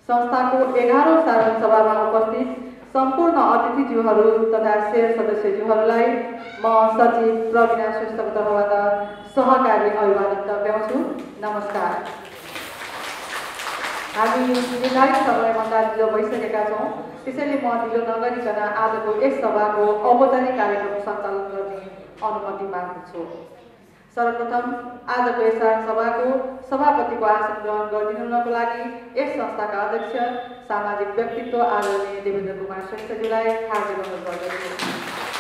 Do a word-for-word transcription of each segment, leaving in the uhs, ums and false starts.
संस्थाको एघारौं साधारण सभामा उपस्थित सम्पूर्ण अतिथिज्यूहरू तथा शेर सदस्यज्यूहरूलाई म सचिव प्रवीणा श्रेष्ठको तर्फबाट सहकारी अभिवादन टक्राउँछु। नमस्कार। हामी निर्धारित समयभन्दा ढिलो भइसकेका छौँ, त्यसैले म ढिलो नगरिकन आजको यस सभाको औपचारिक कार्यक्रम सञ्चालन गर्ने अनुमति माग्दछु। सर्वप्रथम आजको यस सभाको सभापतिको आसन ग्रहण गरिदिनुको लागि यस संस्थाका अध्यक्ष सामाजिक व्यक्तित्व आदरणीय देवेन्द्र कुमार श्रेष्ठज्यूलाई हार्दिक अनुरोध गर्दछु।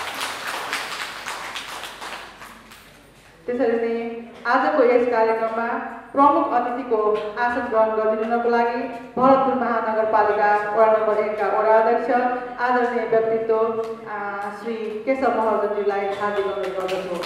त्यसरी नै आजको यस कार्यक्रममा प्रमुख अतिथिको आसन ग्रहण गरिदिनुको लागि भरतपुर महानगरपालिका वडा नम्बर एकका वडा अध्यक्ष आदरणीय व्यक्तित्व श्री केशव महर्जनज्यूलाई हार्दिक अनुरोध गर्दछु।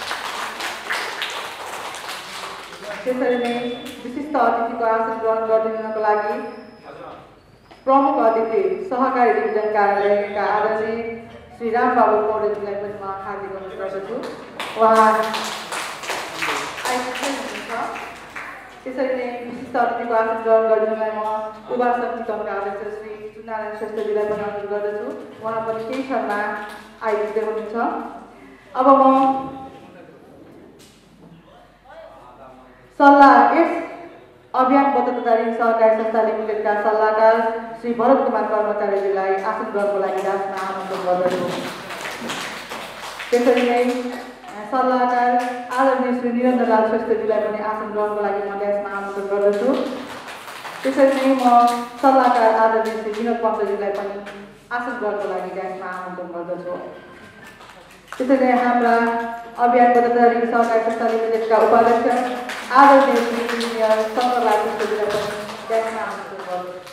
त्यसरी नै विशिष्ट अतिथिको आसन ग्रहण गरिदिनुको लागि प्रमुख अतिथि सहकारी डिभिजन कार्यालयका आदरणीय श्री रामबाबु पौडेलजीलाई पनि म हार्दिक अनुरोध गर्दछु। उहाँ आइपुग्नुहुन्छ। त्यसरी नै विशिष्ट अतिथिको आसन ग्रहण गरिदिनुलाई म उभा समितिका अध्यक्ष श्री सुनारायण श्रेष्ठजीलाई पनि अनुरोध गर्दछु। उहाँ पनि केही क्षणमा आइपुग्दै हुनुहुन्छ। अब म सल्लाह यस अभियान बचत तथा ऋण सहकारी संस्था लिमिटेडका सल्लाहकार श्री भरत कुमार कर्मचारीजीलाई आसन ग्रहणको लागि डाँसमा आमन्त्रण गर्दछु। त्यसरी नै सल्लाहकार आदरणीय श्री निरञ्जन लाल श्रेष्ठजीलाई पनि आसन ग्रहणको लागि म डाँसमा आमन्त्रण गर्दछु। त्यसरी नै म सल्लाहकार आदरणीय श्री विनोद पन्तजीलाई पनि आसन ग्रहणको लागि डाँसमा आमन्त्रण गर्दछु। त्यसरी नै हाम्रा अभियान बचत तथा ऋण सहकारी संस्था लिमिटेडका उपाध्यक्ष आदरणीय श्री इन्जिनियर शङ्करलाल श्रेष्ठजीलाई पनि डाँसमा आमन्त्रण गर्दछु।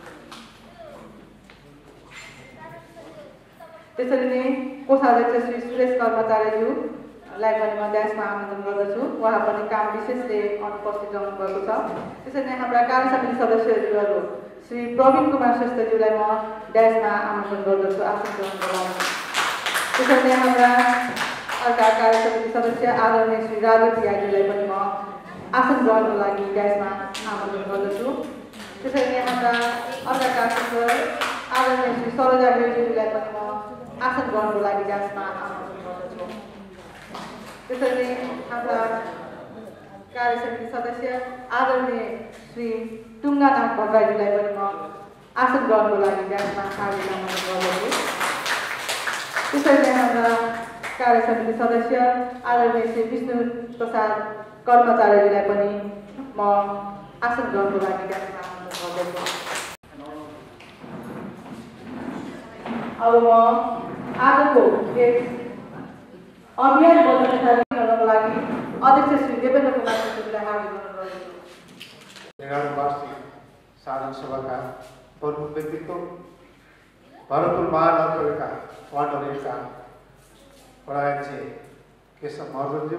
त्यसरी नै कोषाध्यक्ष श्री सुरेश कर्मचारीज्यूलाई पनि म डाँसमा आमन्त्रण गर्दछु। उहाँ पनि काम विशेषले अनुपस्थित रहनु भएको छ। त्यसरी नै हाम्रा कार्य समिति सदस्यज्यूहरू श्री प्रवीण कुमार श्रेष्ठज्यूलाई म डाँसमा आमन्त्रण गर्दछु आसन ग्रहणको लागि। त्यसरी नै हाम्रा अर्का कार्य समिति सदस्य आदरणीय श्री राजु पियाजीलाई पनि म आसन ग्रहणको लागि डाँसमा आमन्त्रण गर्दछु। त्यसरी नै हाम्रा अर्का कार्य आदरणीय श्री सरोजा रेड्डीजीलाई पनि म आसन ग्रहणको लागि डाँसमा आमन्त्रण गर्दछु। त्यसरी नै हाम्रा कार्य समिति सदस्य आदरणीय श्री टुङ्गानाथ भट्टराईजीलाई पनि म आसन ग्रहणको लागि डाँसमा हार्दिक आमन्त्रण गर्दछु। त्यसरी नै हाम्रा कार्य समिति सदस्य आदरणीय श्री विष्णु प्रसाद कर्मचारीजीलाई पनि म आसन ग्रहणको लागि डाँसमा आमन्त्रण गर्दछु। अब म आजको यस अभियान बचत तथा ऋणको लागि अध्यक्ष श्री देवेन्द्र कुमार श्रेष्ठजीलाई हार्दिक अनुरोध गर्दछु। एघारौं वार्षिक साधारण सभाका प्रमुख व्यक्तित्व भरतपुर महानगरपालिका वार्ड नम्बर एकका वडा अध्यक्ष केशव महर्जनज्यू,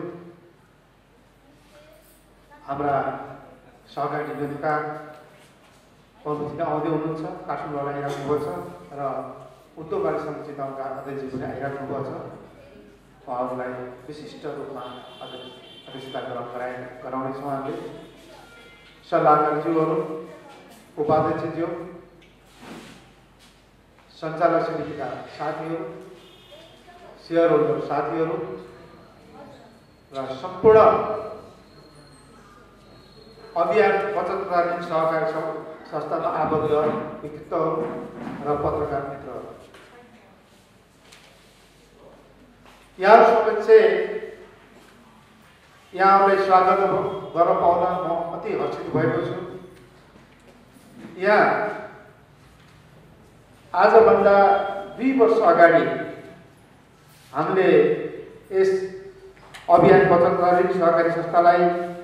हाम्रा सहकारी डिभिजनका प्रमुख आउँदै हुनुहुन्छ, काठमाडौँ आइराख्नु भएको छ र उद्योग कार्य समिति चितवनका अध्यक्ष पनि आइराख्नु भएको छ। उहाँहरूलाई विशिष्ट रूपमा अध्यक्षता ग्रहण गराए गराउनेछौँ हामीले। सल्लाहकारज्यूहरू, उपाध्यक्षज्यू, सञ्चालक समितिका साथीहरू, शेयर होल्डर साथीहरू र सम्पूर्ण अभियान बचत तथा ऋण सहकारी संस्थामा आबद्ध व्यक्तित्वहरू र पत्रकार मित्रहरू, यहाँ समक्ष यहाँलाई स्वागत गर्न पाउन म अति हर्षित भएको छु। यहाँ आजभन्दा दुई वर्ष अगाडि हामीले यस अभियान बचत तथा ऋण सहकारी संस्थालाई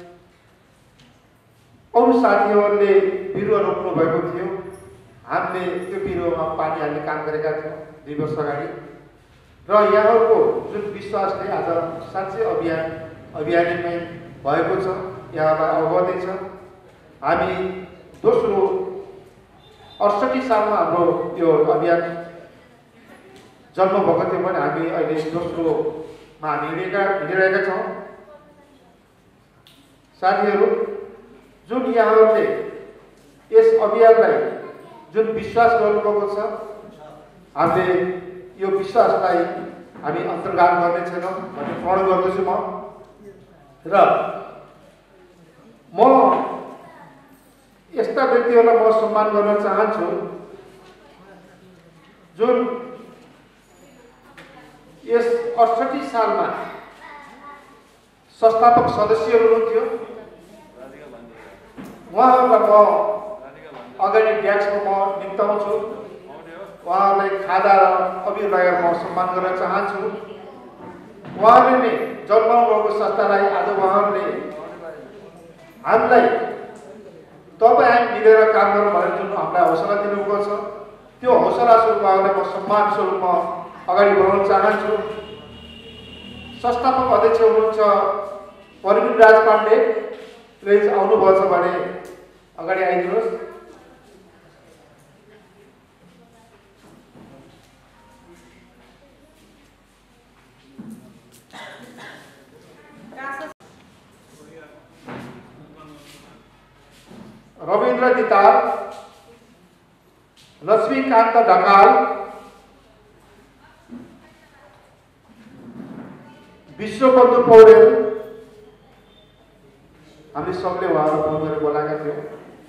अरू साथीहरूले बिरुवा रोप्नु भएको थियो। हामीले त्यो बिरुवामा पानी हाल्ने काम गरेका थियौँ दुई वर्ष अगाडि र यहाँहरूको जुन विश्वासले आज साँच्चै अभियान अभियानमै भएको छ, यहाँलाई अवगतै छ। हामी दोस्रो अडसठी सालमा हाम्रो यो अभियान जन्म भएको थियो भने हामी अहिले दोस्रोमा हामी हिँडेका हिँडिरहेका छौँ। साथीहरू, जुन यहाँहरूले यस अभियानलाई जुन विश्वास गर्नुभएको छ हामीले यो विश्वासलाई हामी अन्तर्घात गर्ने छैनौँ भन्ने प्रण गर्दछु म र म यस्ता व्यक्तिहरूलाई म सम्मान गर्न चाहन्छु जुन यस अठसट्ठी सालमा संस्थापक सदस्यहरू हुनुहुन्थ्यो उहाँहरूलाई म अगाडि डेस्कमा म निम्ताउँछु उहाँहरूलाई खादा र अबिर लगाएर म सम्मान गर्न चाहन्छु उहाँहरूले नै जन्माउनु भएको संस्थालाई आज उहाँहरूले हामीलाई तपाईँ हामी मिलेर काम गर्नु भनेर जुन हामीलाई हौसला दिनुभएको छ त्यो हौसला स्वरूप उहाँहरूलाई म सम्मान स्वरूप म अगाडि बढाउन चाहन्छु संस्थापक अध्यक्ष हुनुहुन्छ परवीन राज पाण्डेले आउनुभएको छ भने अगाडि आइदिनुहोस् रविन्द्र दिताल लक्ष्मीकान्त ढकाल विश्वबन्धु पौडेल हामी सबले उहाँहरू फोन गरेर बोलाएका थियौँ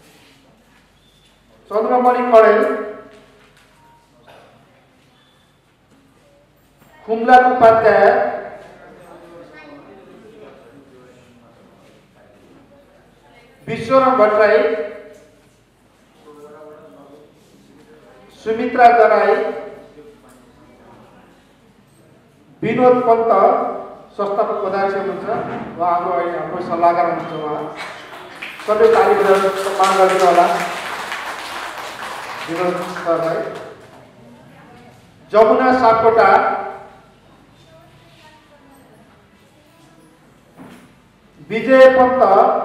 चन्द्रमणि कडेल खुमलाल उपाध्याय विश्वराम भट्टराई सुमित्रा दराई विनोद पन्त संस्थापक अध्यक्ष हुनुहुन्छ उहाँहरू अहिले हाम्रो सल्लाहकार हुनुहुन्छ उहाँ सबै ताली बजाएर सम्मान गरिदिनु होला विनोद सरलाई जमुना सापकोटा विजय पन्त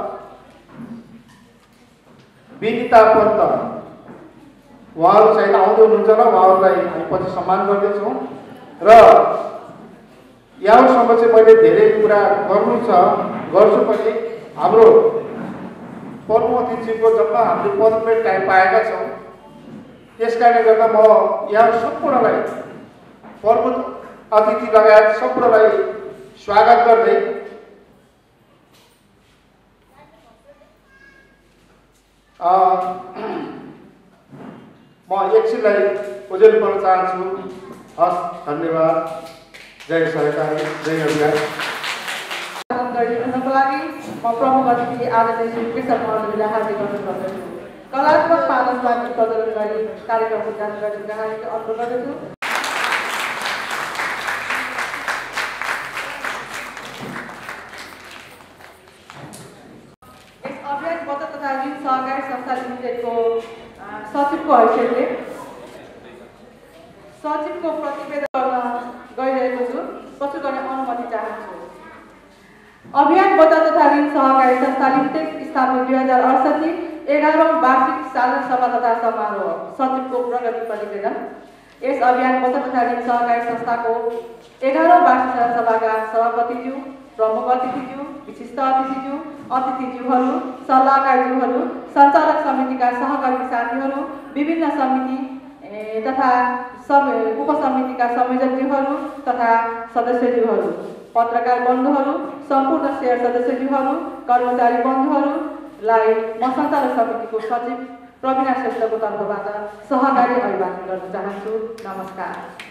विनिता पन्त उहाँहरू सायद आउँदै हुनुहुन्छ र उहाँहरूलाई हामी पछि सम्मान गर्दैछौँ र यहाँसम्म चाहिँ मैले धेरै कुरा गर्नु छ गर्छु पनि हाम्रो प्रमुख अतिथिको जब हामीले पन्ध्र मिनट टाइम पाएका छौँ त्यस कारणले गर्दा म यहाँ सम्पूर्णलाई प्रमुख अतिथि लगायत सम्पूर्णलाई स्वागत गर्दै म एकछिनलाई उजेल गर्न चाहन्छु हस् धन्यवाद जय सरकारी जय अभियान गरिदिनको लागि म प्रमुख अतिथि आदरणीय श्री कृष्ण महोदयलाई हार्दिक अनुरोध गर्दछु कलात्मक पालनवादी प्रदर्शन गरी कार्यक्रम उद्घाटन गर्ने हार्दिक अनुरोध गर्दछु यस अभियानबाट तथा ऋण सहकारी संस्था लिमिटेडको सचिवको हैसियतले सचिवको प्रतिवेदन गर्न गइरहेको छु प्रस्तुत गर्ने अनुमति चाहन्छु अभियान बचत तथा ऋण सहकारी संस्था लिमिटेड स्थापित दुई हजार अडसठी एघारौँ वार्षिक साधारण सभा तथा समारोह सचिवको प्रगति प्रतिवेदन यस अभियान बचत तथा ऋण सहकारी संस्थाको एघारौँ वार्षिक साधारण सभाका सभापतिज्यू प्रमुख अतिथिज्यू विशिष्ट अतिथिज्यू अतिथिज्यूहरू सल्लाहकारज्यूहरू सञ्चालक समितिका सहकर्मी साथीहरू विभिन्न समिति तथा उपसमितिका संयोजकज्यूहरू तथा सदस्यज्यूहरू पत्रकार बन्धुहरू सम्पूर्ण शेयर सदस्यज्यूहरू कर्मचारी बन्धुहरूलाई म सञ्चालक समितिको सचिव प्रवीणा श्रेष्ठको तर्फबाट सहकारी अभिवादन गर्न चाहन्छु नमस्कार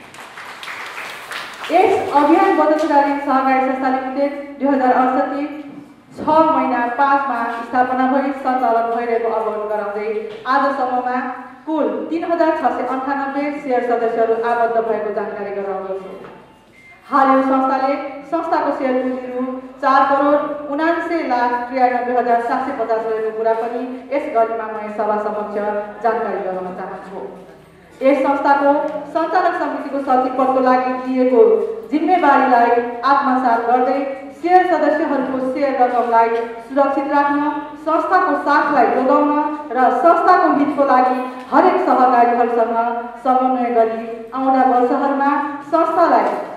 यस अभियान बचत तथा ऋण सहकारी संस्था लिमिटेड दुई हजार अडसठी छ महिना पाँचमा स्थापना भई सञ्चालन भइरहेको अवगत गराउँदै आजसम्ममा कुल तीन हजार छ सय अन्ठानब्बे शेयर सदस्यहरू आबद्ध भएको जानकारी गराउँदछु हाल यो संस्थाले संस्थाको शेयर पुँजी रु चार करोड उनान्सय लाख त्रियानब्बे हजार सात सय पचास रहेको कुरा पनि यस गरिमामय सभा समक्ष जानकारी गराउन चाहन्छु यस संस्थाको सञ्चालक समितिको सचिव पदको लागि दिएको जिम्मेवारीलाई आत्मसात गर्दै शेयर सदस्यहरूको शेयर रकमलाई सुरक्षित राख्न संस्थाको साखलाई जोगाउन र संस्थाको हितको लागि हरेक सहकारीहरूसँग समन्वय गरी आउँदा वर्षहरूमा संस्थालाई अन्य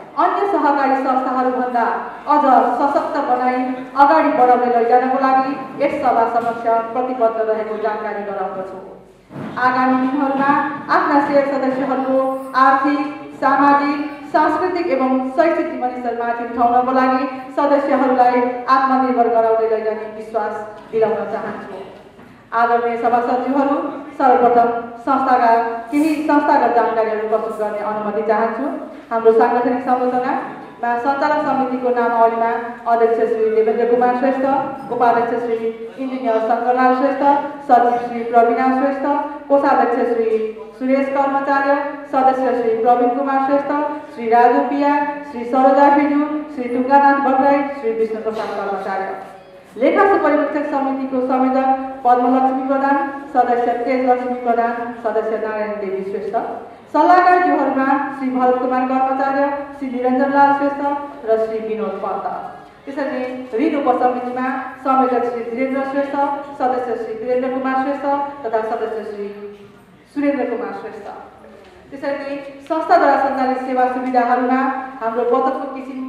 सहकारी संस्थाहरूभन्दा अझ सशक्त बनाई अगाडि बढाउँदै लैजानको लागि यस सभा समक्ष प्रतिबद्ध रहेको जानकारी गराउँदछु। आगामी दिनहरूमा आफ्ना शेयर सदस्यहरूको आर्थिक, सामाजिक, सांस्कृतिक एवं शैक्षिक जीवनस्तरमाथि उठाउनको लागि सदस्यहरूलाई आत्मनिर्भर गराउँदै लैजाने विश्वास दिलाउन चाहन्छु। आदरणीय सभासदज्यूहरू, सर्वप्रथम संस्थाका केही संस्थागत जानकारीहरू प्रस्तुत गर्ने अनुमति चाहन्छु। हाम्रो सांगठनिक संरचनामा सञ्चालक समितिको नामावलीमा अध्यक्ष श्री देवेन्द्र कुमार श्रेष्ठ, उपाध्यक्ष श्री इन्जिनियर शङ्करलाल श्रेष्ठ, सचिव श्री प्रवीणा श्रेष्ठ, कोषाध्यक्ष श्री सुरेश कर्मचार्य, सदस्य श्री प्रवीण कुमार श्रेष्ठ, श्री राजु पिया, श्री सरोजा फिजु, श्री टुङ्गानाथ भट्टराई, श्री विष्णु प्रसाद कर्मचार्य। लेखा सुपरिवीक्षक समितिको संयोजक पद्मलक्ष्मी प्रधान, सदस्य तेजलक्ष्मी प्रधान, सदस्य नारायण देवी श्रेष्ठ। सल्लाहकारज्यूहरूमा श्री भरत कुमार कर्मचार्य, श्री निरञ्जन लाल श्रेष्ठ र श्री विनोद पन्त। त्यसरी ऋण उपसमितिमा संयोजक श्री वीरेन्द्र श्रेष्ठ, सदस्य श्री वीरेन्द्र कुमार श्रेष्ठ तथा सदस्य श्री सुरेन्द्र कुमार श्रेष्ठ। त्यसरी संस्थाद्वारा सञ्चालित सेवा सुविधाहरूमा हाम्रो बचतको किसिम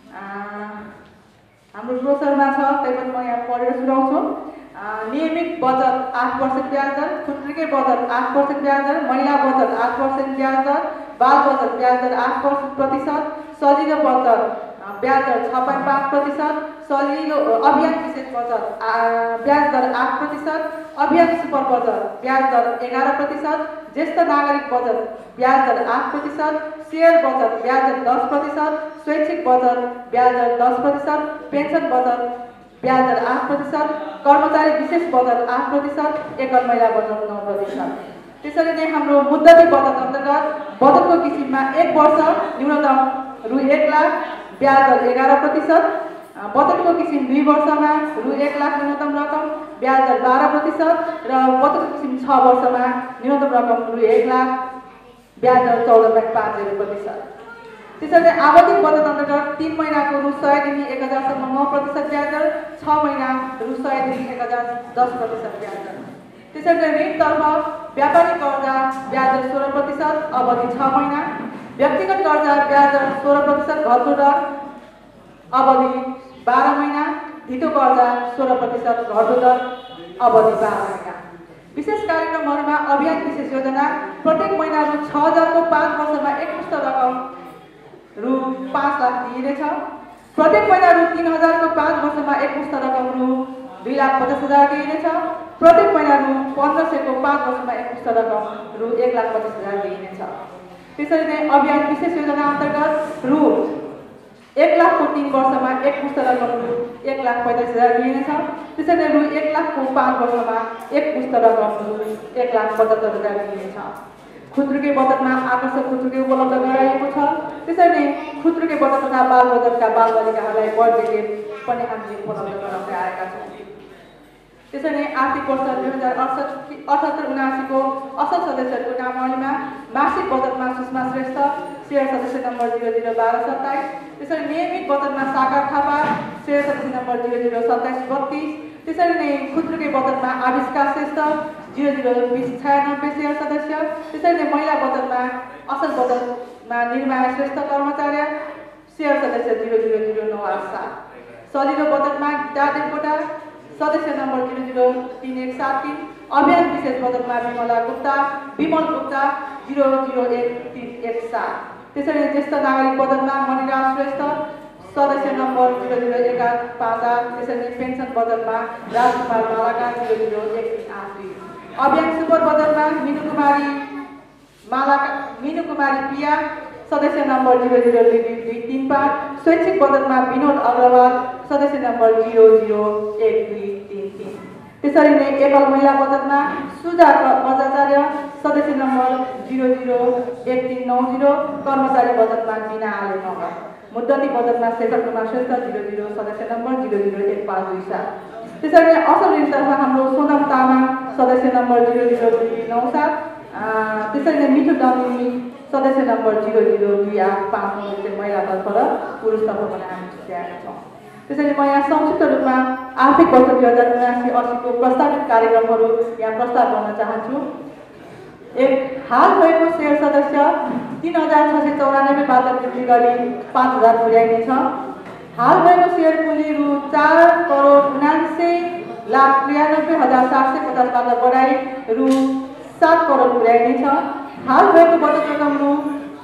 हाम्रो ब्रोसरमा छ, तैपनि म यहाँ पढेर सुनाउँछु। नियमित बचत आठ पर्सेन्ट ब्याज दर, खुद्रीकै बचत आठ पर्सेन्ट ब्याज दर, महिला बचत आठ पर्सेन्ट ब्याज दर, बाल बचत ब्याज दर आठ प्रतिशत, सजिलो बचत ब्याज दर छ पोइन्ट पाँच प्रतिशत, सजिलो अभियान विशेष बचत ब्याज दर आठ प्रतिशत, अभियान सुपर बचत ब्याज दर एघार प्रतिशत, ज्येष्ठ नागरिक बचत ब्याज दर आठ प्रतिशत, शेयर बचत ब्याज दर दस प्रतिशत, स्वैच्छिक बचत ब्याज दर दस प्रतिशत, पेन्सन बचत ब्याज दर आठ प्रतिशत, कर्मचारी विशेष बचत आठ प्रतिशत, एकल महिला बचत नौ प्रतिशत। त्यसरी नै हाम्रो मुद्दती बचत अन्तर्गत बचतको किसिममा एक वर्ष न्यूनतम रु एक लाख ब्याज दर एघार प्रतिशत, बचतको किसिम दुई वर्षमा रु एक लाख न्यूनतम रकम ब्याज दर बाह्र प्रतिशत र बचतको किसिम छ वर्षमा न्यूनतम रकम रु एक लाख ब्याज दर चौध पोइन्ट पाँच जिरो प्रतिशत। त्यसरी आवधिक बचत अन्तर्गत तीन महिनाको रु सयदेखि एक हजारसम्म नौ प्रतिशत ब्याज दर, छ महिना रु सयदेखि एक हजार दस प्रतिशत ब्याज दर। त्यसरी ऋणतर्फ व्यापारिक कर्जा ब्याज दर सोह्र प्रतिशत, अवधि छ महिना, व्यक्तिगत कर्जा ब्याज दर सोह्र प्रतिशत, घट्दो दर, अवधि बाह्र महिना, धितो कर्जा सोह्र प्रतिशत, घट्दो दर, अवधि बाह्र महिना। विशेष कार्यक्रमहरूमा अभियान विशेष योजना प्रत्येक महिना रु छ हजारको पाँच वर्षमा एकमुष्ट रकम रु पाँच लाख दिइनेछ। प्रत्येक महिना रु तीन हजारको पाँच वर्षमा एकमुष्ट रकम रु दुई लाख पचास हजार दिइनेछ। प्रत्येक महिना रु पन्ध्र सयको पाँच वर्षमा एकमुष्ट रकम रु एक लाख पचास हजार दिइनेछ। त्यसरी नै अभियान विशेष योजना अन्तर्गत रु एक लाखको तीन वर्षमा एकमुष्ट रकम रु एक लाख पैँतालिस हजार दिइनेछ। त्यसरी नै रु एक लाखको पाँच वर्षमा एकमुष्ट रकम रु एक लाख पचहत्तर हजार दिइनेछ। खुद्रीकै बचतमा आकर्षक खुद्री उपलब्ध गराइएको छ। त्यसरी नै खुद्रीकै बचत तथा बाल बचतका बालबालिकाहरूलाई बर्थडे गिफ्ट पनि हामीले उपलब्ध गराउँदै आएका छौँ। त्यसरी नै आर्थिक वर्ष दुई हजार अडसठी अठहत्तर उनासीको असल सदस्यहरूको नामावलीमा मासिक बचतमा सुषमा श्रेष्ठ, शेयर सदस्य नम्बर जिरो जिरो बाह्र सत्ताइस। त्यसरी नियमित बचतमा सागर थापा, शेयर सदस्य नम्बर जिरो जिरो सत्ताइस बत्तिस। त्यसरी नै खुद्रीकै बचतमा आविष्कार श्रेष्ठ, जिरो जिरो बिस छयानब्बे शेयर सदस्य। त्यसरी नै महिला बचतमा असल बचतमा निर्माया श्रेष्ठ कर्मचार्य, शेयर सदस्य जिरो जिरो जिरो नौ आठ सात। सजिलो बचतमा गीता देवकोटा, सदस्य नम्बर जिरो जिरो तीन एक सात तीन। अभियान विशेष बचतमा विमला गुप्ता, विमल गुप्ता जिरो जिरो एक तीन एक सात। त्यसरी ज्येष्ठ नागरिक बचतमा मणिराज श्रेष्ठ, सदस्य नम्बर जिरो जिरो एक आठ पाँच आठ। त्यसरी पेन्सन बचतमा राजकुमार मालाका जिरो जिरो एक तीन आठ दुई। अभियान सुपर बचतमा मिनु कुमारी मालाका मिनु कुमारी पिया, सदस्य नम्बर जिरो जिरो दुई दुई दुई तीन पाँच। स्वैच्छिक बचतमा विनोद अग्रवाल, सदस्य नम्बर जिरो जिरो एक दुई तीन तीन। त्यसरी नै एकल महिला बचतमा सुजा बजाचार्य, सदस्य नम्बर जिरो जिरो एक तीन नौ जिरो। कर्मचारी बचतमा बिना आले नगर। मुद्दती बचतमा शेखर कुमार श्रेष्ठ, जिरो जिरो, सदस्य नम्बर जिरो जिरो एक पाँच दुई सात। त्यसरी नै असल ऋणतर्फ हाम्रो सोनम तामाङ, सदस्य नम्बर जिरो जिरो दुई नौ सात। त्यसरी नै मिठो डमिनी, सदस्य नम्बर जिरो जिरो दुई आठ पाँच नौ चाहिँ महिलातर्फ र पुरुषतर्फ पनि हामी छुट्याएका छौँ। त्यसरी म यहाँ संक्षिप्त रूपमा आर्थिक वर्ष दुई हजार उनासी अस्सीको प्रस्तावित कार्यक्रमहरू यहाँ प्रस्ताव गर्न चाहन्छु। एक हाल भएको सेयर सदस्य तीन हजार छ सय चौरानब्बेबाट वृद्धि गरी पाँच हजार पुर्याइनेछ। हाल भएको सेयर पुँजी रु चार करोड उनासी लाख त्रियानब्बे हजार सात सय पचासबाट बढाई रु सात करोड पुर्याइनेछ। हाल भएको बचत रकम रु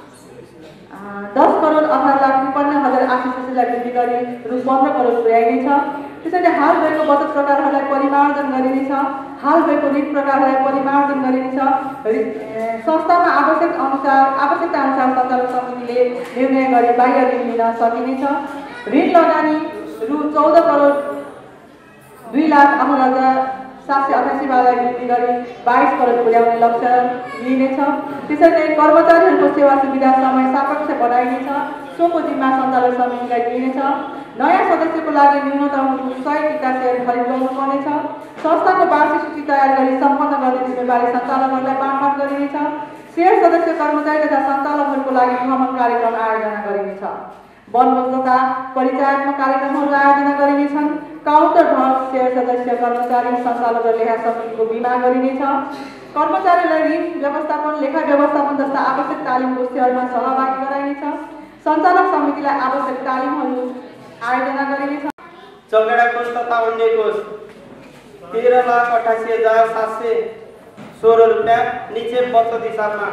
दस करोड अठार लाख त्रिपन्न हजार आठ सय सयलाई वृद्धि गरी रु पन्ध्र करोड पुर्याइनेछ। त्यसैले हाल भएको बचत प्रकारहरूलाई परिमार्जन गरिनेछ। हाल भएको ऋण प्रकारहरूलाई परिमार्जन गरिनेछ। संस्थामा आवश्यक अनुसार आवश्यकता अनुसार सञ्चालन समितिले निर्णय गरी बाह्य ऋण लिन सकिनेछ। ऋण लगानी रु चौध करोड दुई लाख अठार हजार सात सय अठासीबाट वृद्धि गरी बाइस करोड पुर्याउने लक्ष्य लिइनेछ। त्यसैले कर्मचारीहरूको सेवा सुविधा समय सापेक्ष बढाइनेछ। सोको जिम्मा सञ्चालन समितिलाई दिइनेछ। नयाँ सदस्यको लागि न्यूनतम सय टिका सेयर खरिद गर्नुपर्नेछ। संस्थाको वार्षिक सूची तयार गरी सम्पन्न गर्ने जिम्मेवारी सञ्चालकहरूलाई बाँडफाँड गरिनेछ। सेयर सदस्य कर्मचारी तथा सञ्चालकहरूको लागि भ्रमण कार्यक्रम आयोजना गरिनेछ। वनभोज तथा परिचयात्मक कार्यक्रमहरू आयोजना गरिनेछन्। काउन्टर ड्रग सेयर सदस्य कर्मचारी सञ्चालक र लेखा समितिको बिमा गरिनेछ। कर्मचारीलाई ऋण व्यवस्थापन लेखा व्यवस्थापन जस्ता आवश्यक तालिम गोष्ठीहरूमा सहभागी गराइनेछ। सञ्चालक समितिलाई आवश्यक तालिमहरू आयोजना गरिनेछ। जगेडा कोष तथा अन्य कोष तेह्र लाख अठासी हजार सात सय सोह्र रुपियाँ नीचे बचत हिसाबमा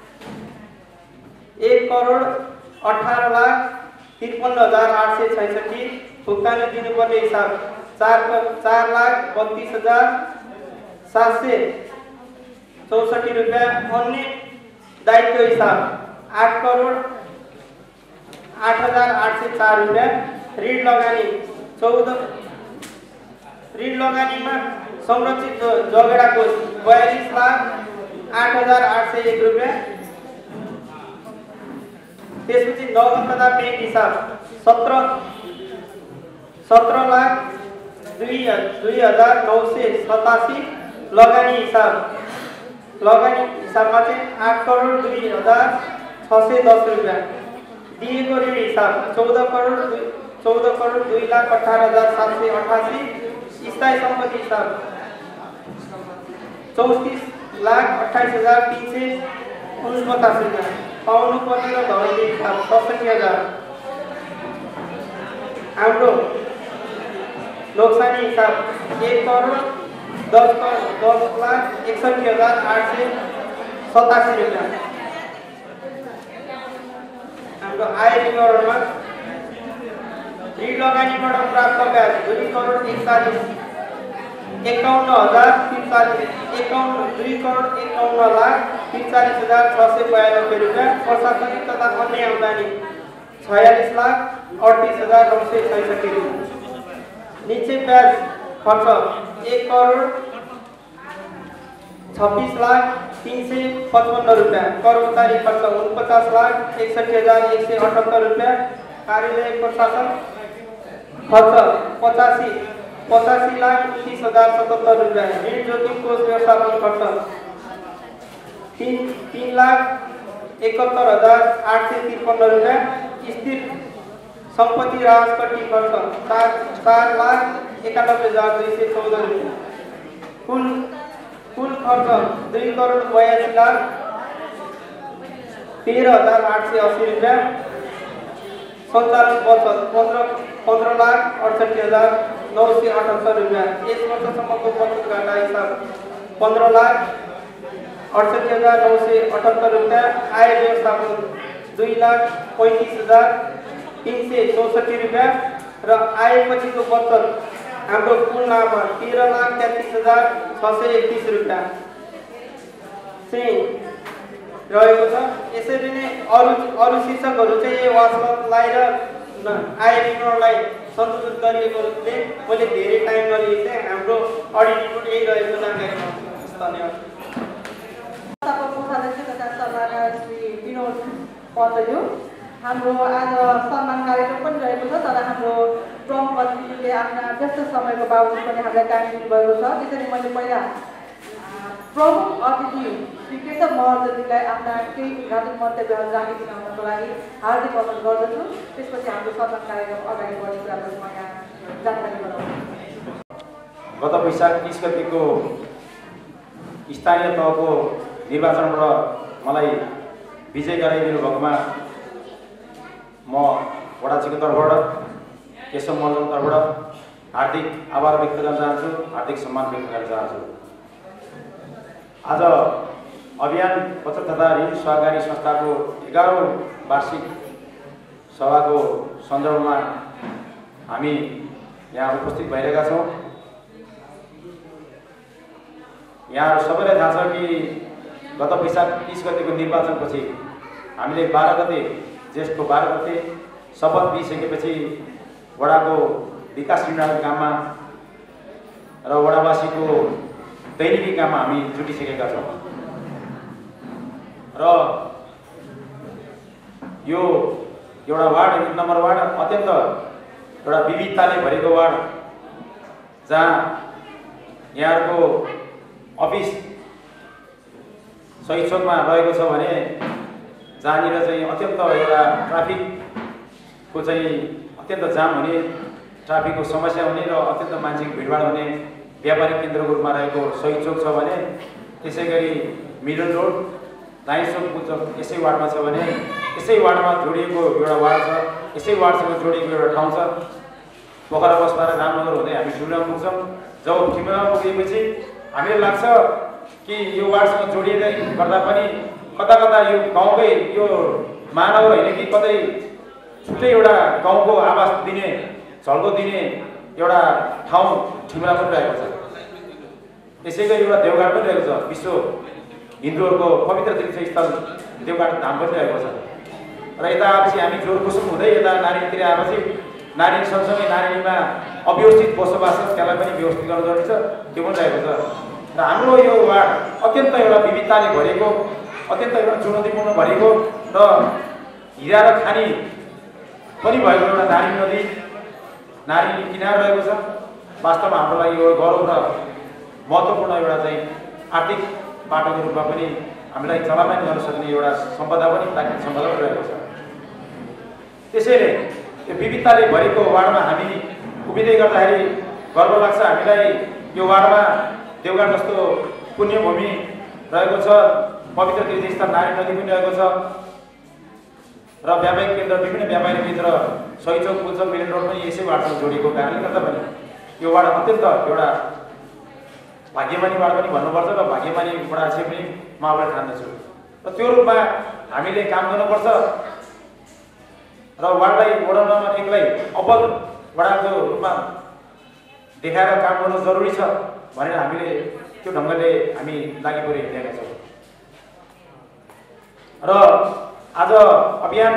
एक करोड अठार लाख त्रिपन्न हजार आठ सय छैसठी भुक्तानी दिनुपर्ने हिसाब चार चार लाख बत्तीस हजार सात सय चौसठी रुपियाँ। अन्य दायित्व हिसाब आठ करोड आठ हजार आठ सय चार रुपियाँ। ऋण लगानी चौध ऋण लगानीमा संरक्षित जगेडा कोष बयालिस लाख आठ हजार आठ सय एक रुपियाँ। त्यसपछि नगद तथा ब्याङ्क हिसाब सत्र सत्र लाख दुई दुई हजार नौ सय सतासी। लगानी हिसाब लगानी हिसाबमा चाहिँ आठ करोड दुई हजार छ सय दस रुपियाँ। दिएको ऋण हिसाब चौध करोड चौध करोड दुई लाख अठार हजार सात सय अठासी। स्थायी सम्पत्ति हिसाब चौतिस लाख अट्ठाइस हजार तिन सय उनपचास रुपियाँ। पाउनु पर्ने र धरले हिसाब सडसठी हजार। हाम्रो नोक्सानी हिसाब एक करोड दस करोड दस लाख एकसठी हजार आठ सय सतासी रुपियाँ। हाम्रो आय विवरणमा ऋण लगानीबाट प्राप्त ब्याज दुई करोड एकचालिस एकाउन्न हजार त्रिचालिस एकाउन्न दुई करोड एकाउन्न लाख त्रिचालिस हजार छ सय बयानब्बे रुपियाँ। प्रशासनिक तथा अन्य आम्दानी छयालिस लाख अडतिस हजार नौ सय छैसठी रुपियाँ। नीचे ब्याज खर्च एक करोड छब्बीस लाख तीन सय पचपन्न रुपियाँ। कर्मचारी खर्च उनपचास लाख एकसठी हजार एक सय अठहत्तर रुपियाँ। कार्यालय प्रशासन खर्च पचासी पचासी लाख उन्तीस हजार सतहत्तर रुपियाँ। ऋण जोखिम कोष व्यवस्थापन खर्च तीन तीन लाख इकहत्तर हजार आठ सय त्रिपन्न रुपियाँ। स्थिर सम्पत्ति राजपट्टि खर्च चार चार लाख एकानब्बे हजार दुई सय चौध रुपियाँ। कुल कुल खर्च दुई करोड बयासी लाख तेह्र हजार आठ सय अस्सी रुपियाँ। सञ्चालन बचत पन्ध्र पन्ध्र लाख अडसठी हजार नौ सय अठहत्तर रुपियाँ। एक वर्षसम्मको बचत घाटा हिसाब पन्ध्र लाख अडसठी हजार नौ सय अठहत्तर रुपियाँ। आय व्यवस्थापन दुई लाख पैँतिस हजार तीन सय चौसठी रुपियाँ र आएपछिको बचत हाम्रो कुल लाभ तेह्र लाख तेत्तिस हजार छ सय एकतिस रुपियाँ चाहिँ रहेको छ। यसरी नै अरू अरू शीर्षकहरू चाहिँ यो वास्तवलाई र आय विवरणलाई सन्तुलित गरिएकोले मैले धेरै टाइम गरेँ चाहिँ हाम्रो अडिट रिपोर्ट यही रहेको जानकारी पाउँछु। धन्यवाद। श्री विनोद पन्तज्यू हाम्रो आज सम्मान कार्यक्रम पनि रहेको छ, तर हाम्रो प्रमुख अतिथिले आफ्ना व्यस्त समयको बावजुद पनि हामीलाई टाइम दिनुभएको छ। त्यसरी मैले पहिला प्रमुख अतिथि श्री केशव महर्जनजीलाई आफ्ना केही उद्घाटन मन्तव्यहरू राखिदिन आउनको लागि हार्दिक अनुरोध गर्दछु। त्यसपछि हाम्रो सम्मान कार्यक्रम अगाडि बढ्ने कुरालाई म यहाँ जानकारी गराउँछु। गत वैशाख बिस गतिको स्थानीय तहको निर्वाचनबाट मलाई विजय गराइदिनु भएकोमा म वडाजीको तर्फबाट केशव मल्लको तर्फबाट हार्दिक आभार व्यक्त गर्न चाहन्छु, हार्दिक सम्मान व्यक्त गर्न चाहन्छु। आज अभियान बचत तथा ऋण सहकारी संस्थाको एघारौँ वार्षिक सभाको सन्दर्भमा हामी यहाँ उपस्थित भइरहेका छौँ। यहाँ सबैलाई थाहा छ कि गत वैशाख तीस गतेको निर्वाचनपछि हामीले बाह्र गते ज्येष्ठको बाह्र गते शपथ लिइसकेपछि वडाको विकास निर्माण काममा र वडावासीको दैनिकी काममा हामी जुटिसकेका छौँ र यो एउटा वार्ड एक नम्बर वार्ड अत्यन्त एउटा विविधताले भरेको वार्ड जहाँ यहाँहरूको अफिस सही चोकमा रहेको छ भने जहाँनिर चाहिँ अत्यन्त एउटा ट्राफिकको चाहिँ अत्यन्त जाम हुने, ट्राफिकको समस्या हुने र अत्यन्त मान्छेको भिडभाड हुने व्यापारिक केन्द्रको रूपमा रहेको सही चोक छ भने त्यसै गरी मिडल रोड दाइँ चोक चोक यसै वार्डमा छ भने यसै वार्डमा जोडिएको एउटा वार्ड छ, यसै वार्डसँग जोडिएको एउटा ठाउँ छ। पोखरा बसबाट रामनगर हुँदै हामी ठिमुरामा पुग्छौँ। जब ठिमुरामा पुगेपछि हामीलाई लाग्छ कि यो वार्डसँग जोडिँदै गर्दा पनि कता कता यो गाउँकै यो मानव होइन कि कतै छुट्टै एउटा गाउँको आवास दिने झल्को दिने एउटा ठाउँ ठिमुरा पनि रहेको छ। त्यसै गरी एउटा देवघाट पनि रहेको छ, विश्व हिन्दूहरूको पवित्र तीर्थस्थल देवघाट धाम पनि रहेको छ। र यता आएपछि हामी जोरकुसुम हुँदै यता नारायणतिर आएपछि नारायण सँगसँगै नारायणीमा अव्यवस्थित बसोबास छ, त्यसलाई पनि व्यवस्थित गर्नु जरुरी छ, त्यो पनि रहेको छ। र हाम्रो यो वार्ड अत्यन्त एउटा विविधताले भरेको, अत्यन्त एउटा चुनौतीपूर्ण भरेको र हिरा र खानी पनि भएको एउटा नारायणी नदी नारायणी किनार रहेको छ। वास्तवमा हाम्रो लागि यो गौरव र महत्त्वपूर्ण एउटा चाहिँ आर्थिक बाटोको रूपमा पनि हामीलाई चलायमान गर्न सक्ने एउटा सम्पदा पनि प्राकृतिक सम्पदा पनि रहेको छ। त्यसैले यो विविधताले भरेको वार्डमा हामी उभिँदै गर्दाखेरि गर्व लाग्छ हामीलाई। यो वार्डमा देवघाट जस्तो पुण्यभूमि रहेको छ, पवित्र तीर्थस्थल नारायण नदी पनि रहेको छ र व्यापारिक केन्द्र विभिन्न व्यापारिक केन्द्र सही चौक पुलचौक मिलन रोड पनि यसै वार्डसँग जोडिएको कारणले गर्दा पनि यो वार्ड अत्यन्त एउटा भाग्यमानी वार्ड पनि भन्नुपर्छ र भाग्यमानी वडा चाहिँ पनि म आफूलाई ठान्दछु। र त्यो रूपमा हामीले काम गर्नुपर्छ र वार्डलाई वडा नम्बर एकलाई अब्बल वडाको रूपमा देखाएर काम गर्नु जरुरी छ भनेर हामीले त्यो ढङ्गले हामी लागि परिरहेका छौँ। र आज अभियान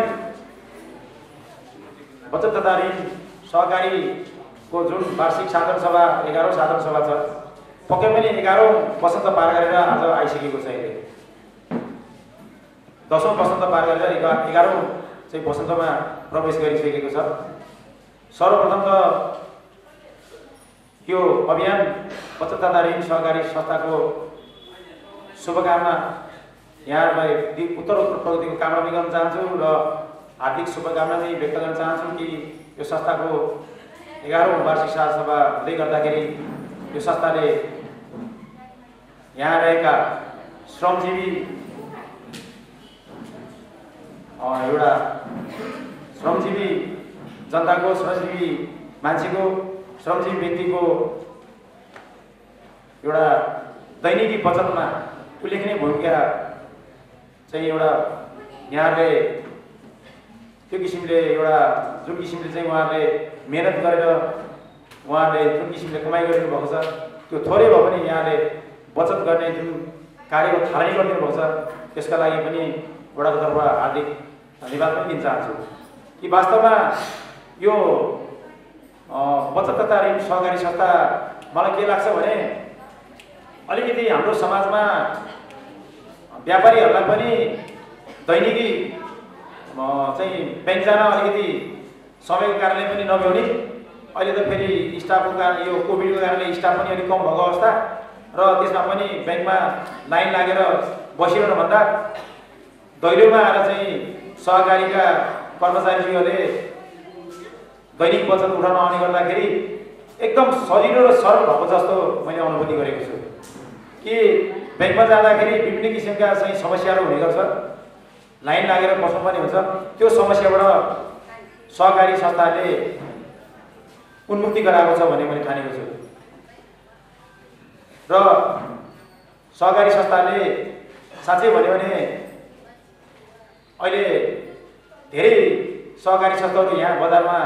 बचत तथा ऋण सहकारीको जुन वार्षिक साधारण सभा एघारौँ साधारण सभा छ, पक्कै पनि एघारौँ वसन्त पार गरेर आज आइसकेको छ। अहिले दसौँ वसन्त पार गरेर एघारौँ चाहिँ वसन्तमा प्रवेश गरिसकेको छ। सर्वप्रथम त यो अभियान बचत तथा ऋण सहकारी संस्थाको शुभकामना यहाँहरूलाई उत्तर उत्तर प्रगतिको कामना पनि गर्न चाहन्छु र हार्दिक शुभकामना पनि व्यक्त गर्न चाहन्छु कि यो संस्थाको एघारौँ वार्षिक साधारण सभा हुँदै गर्दाखेरि यो संस्थाले यहाँ रहेका श्रमजीवी एउटा श्रमजीवी जनताको, श्रमजीवी मान्छेको, श्रमजीवी व्यक्तिको एउटा दैनिकी बचतमा उल्लेखनीय भूमिका चाहिँ एउटा यहाँले त्यो किसिमले एउटा जुन किसिमले चाहिँ उहाँहरूले मेहनत गरेर उहाँहरूले जुन किसिमले कमाइ गरिदिनु भएको छ त्यो थोरै भए पनि यहाँले बचत गर्ने जुन कार्यको थालनी गरिदिनु भएको छ त्यसका लागि पनि वडाको तर्फबाट हार्दिक धन्यवाद पनि दिन चाहन्छु। कि वास्तवमा यो बचत तथा ऋण सहकारी संस्था मलाई के लाग्छ भने अलिकति हाम्रो समाजमा व्यापारीहरूलाई पनि दैनिकी चाहिँ ब्याङ्क जान अलिकति समयको कारणले पनि नभ्याउने, अहिले त फेरि स्टाफको कारण यो कोभिडको कारणले स्टाफ पनि अलिक कम भएको अवस्था र त्यसमा पनि ब्याङ्कमा लाइन लागेर बसिरहनुभन्दा दैलोमा आएर चाहिँ सहकारीका कर्मचारीहरूले दैनिक बचत उठाउन आउने गर्दाखेरि एकदम सजिलो र सरल भएको जस्तो मैले अनुभूति गरेको छु। कि ब्याङ्कमा जाँदाखेरि विभिन्न किसिमका चाहिँ समस्याहरू हुने गर्छ, लाइन लागेर बस्नुपर्ने हुन्छ। त्यो समस्याबाट सहकारी संस्थाले उन्मुक्ति गराएको छ भन्ने मैले ठानेको छु र सहकारी संस्थाले साँच्चै भन्यो भने अहिले धेरै सहकारी संस्थाहरू यहाँ बजारमा